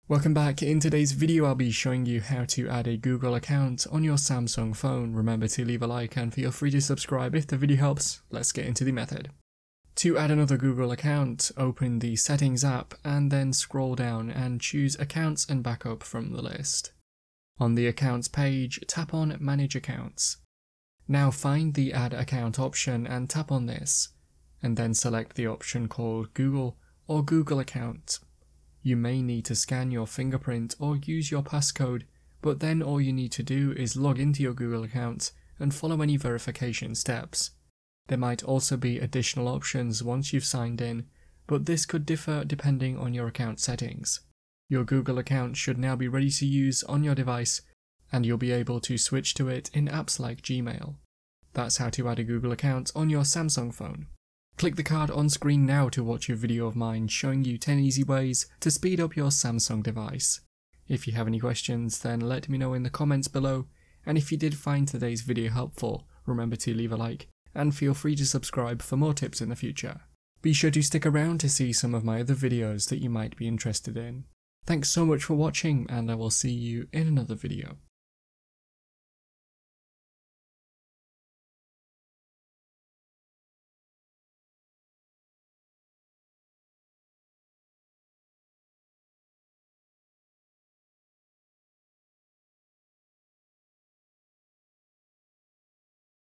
Welcome back. In today's video I'll be showing you how to add a Google account on your Samsung phone. Remember to leave a like and feel free to subscribe if the video helps. Let's get into the method. To add another Google account, open the Settings app and then scroll down and choose Accounts and Backup from the list. On the Accounts page, tap on Manage Accounts. Now find the Add Account option and tap on this, and then select the option called Google or Google Account. You may need to scan your fingerprint or use your passcode, but then all you need to do is log into your Google account and follow any verification steps. There might also be additional options once you've signed in, but this could differ depending on your account settings. Your Google account should now be ready to use on your device, and you'll be able to switch to it in apps like Gmail. That's how to add a Google account on your Samsung phone. Click the card on screen now to watch a video of mine showing you 10 easy ways to speed up your Samsung device. If you have any questions, then let me know in the comments below, and if you did find today's video helpful, remember to leave a like and feel free to subscribe for more tips in the future. Be sure to stick around to see some of my other videos that you might be interested in. Thanks so much for watching, and I will see you in another video.